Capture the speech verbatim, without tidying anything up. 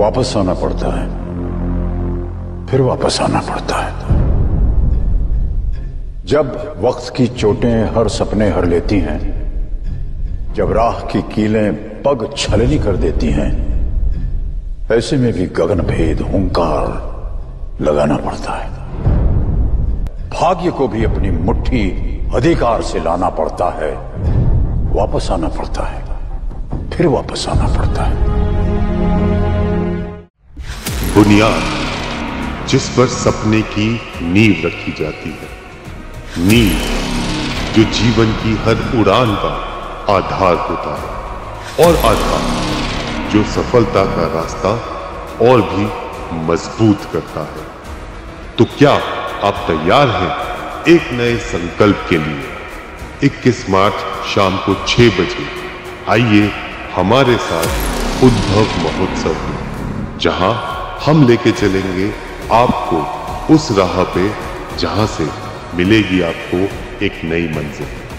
वापस आना पड़ता है, फिर वापस आना पड़ता है। जब वक्त की चोटें हर सपने हर लेती हैं, जब राह की कीलें पग छलनी कर देती हैं, ऐसे में भी गगन भेद हुंकार लगाना पड़ता है। भाग्य को भी अपनी मुट्ठी अधिकार से लाना पड़ता है, वापस आना पड़ता है, फिर वापस आना पड़ता है। बुनियाद जिस पर सपने की नींव रखी जाती है, नींव जो जीवन की हर उड़ान का आधार होता है, और आधार जो सफलता का रास्ता और भी मजबूत करता है। तो क्या आप तैयार हैं एक नए संकल्प के लिए? इक्कीस मार्च शाम को छह बजे आइए हमारे साथ उद्भव महोत्सव में, जहां हम लेके चलेंगे आपको उस राह पे जहां से मिलेगी आपको एक नई मंजिल।